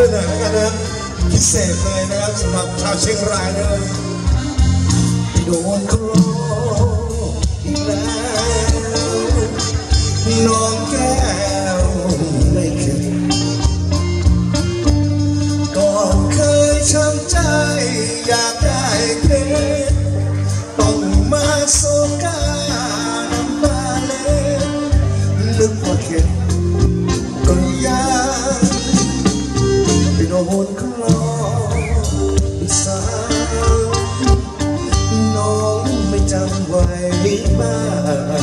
ด้วยหน่อยแล้วกันนะพิเศษเลยนะครับสำหรับชาวเชียงรายเลยโดนกลอกอีกแล้วน้องแก้วไม่คิดก่อนเคยช้ำใจอยากได้เพชรต้องมาโศกาน้ำตาเล็ดนึกว่าเข็ดก็ยังไปโดนเขาหลอกอีกสาวน้องไม่จำไว้บ้าง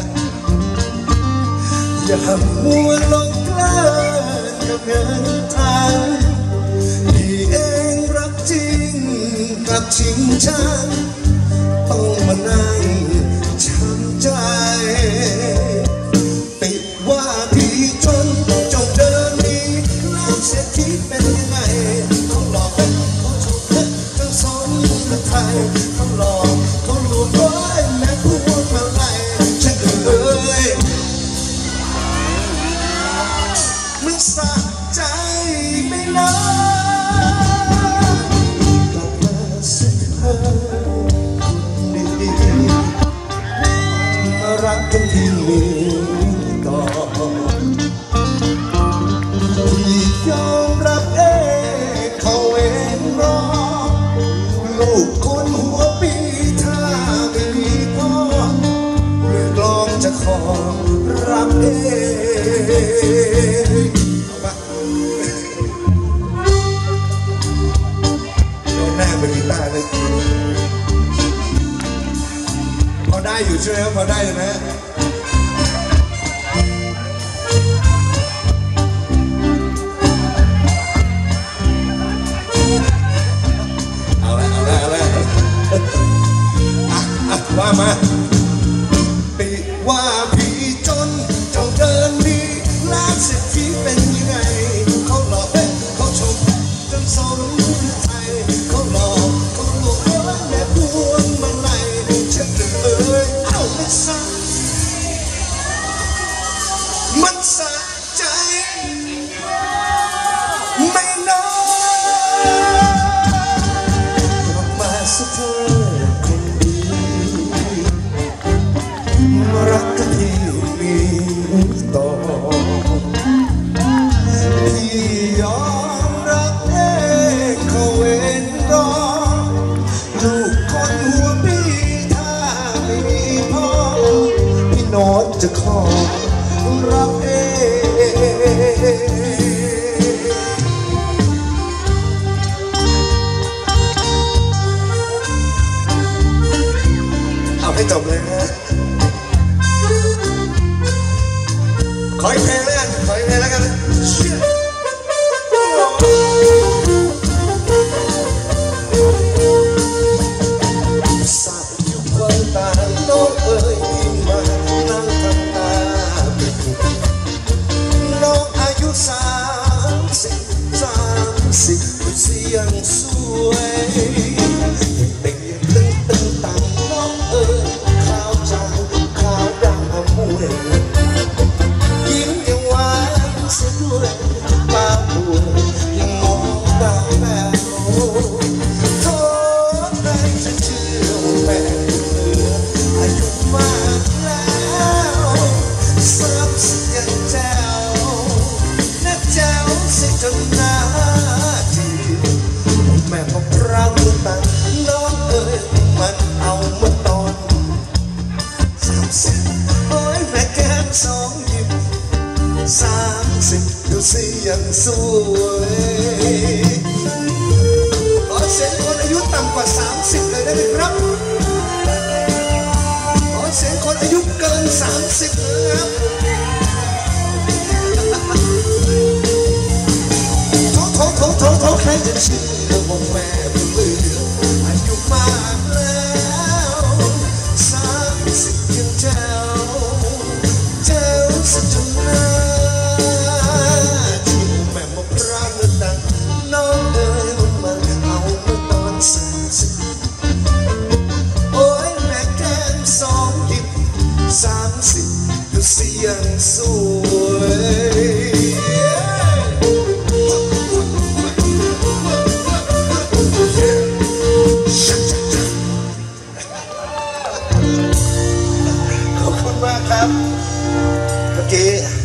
อย่ามัวหลงเพลินกับเงินทางที่เองรักจริงกับชิงชังต้องมานั่งช้ำใจติดว่าพี่จนจงเดินหนีแล้วเศรษฐีเป็นยังไงเขาหลอกเขาถูกทั้งสองประเทศเขาหลอกเขาลวงร้อยแม่พวงมาลัยฉันเอ่ยมันสะใจไม่นานกลับมาสิเธอดีมารักกันทีก่อนที่ยอมรับเองเขาเองรอลูกคนหัวปีถ้าไม่มีพ่อเรียกร้องจะขอรับเองโดนแน่เป็นกีตาร์เลยพอได้อยู่ใช่ไหมครับพอได้เลยนะว่ามาปิว่าพี่จนจงเดินดีล้านเศรษฐีเป็นยังไงเขาหลอกเขาชมจนสมใจเขาหลอกเขาลวงร้อยแม่พวงมาลัยฉันเอ่ยเอาไม่สะมันสะใจไม่น้อยกลับมาสักเธอรักกันที่มีต่อที่ยอมรับเองเขาเว้นรอลูกคนหัวปีถ้าไม่มีพ่อพี่โน้ตจะขอรับเองเอาให้จบเลยนะขออีกเพลงแล้วกันขออีกเพลงแล้วกันสัตว์อยู่บนตาโน้ตเอ่ยที่มานั่งทำตาเป็นน้องอายุ30เสียงสวยเด็กยังตึงตังน้องเอ่ยขาวจางขาวดำมวยยิ้มยังหวานเสียด้วยตาบัวยังมองดาวแม่โอ้โทษใครจะเชื่อแม่อายุมากแล้ว30ยังแจ๋วนักแจ๋วสิจนหน้าจีแม่พบเราตั้งน้องเอ๋ยมันเอามาตอน30โอ้ยแม่แก้มสองยิ้ม30ดูสิยังสวยขอเสียงคนอายุต่ำกว่า30เลยได้ไหมครับขอเสียงคนอายุเกิน30เลยครับโถใครจะเชื่อว่าแม่เป็นเลืออายุมากแล้ว30ยังแจ๋วสักจนหน้าที่แม่มาพรางดังน้องเอ๋ยมันเอาเมื่อตอน30โอ้ยแม่แก้มสองยิ้ม30ดูสิยังสวยครับเมื่อกี้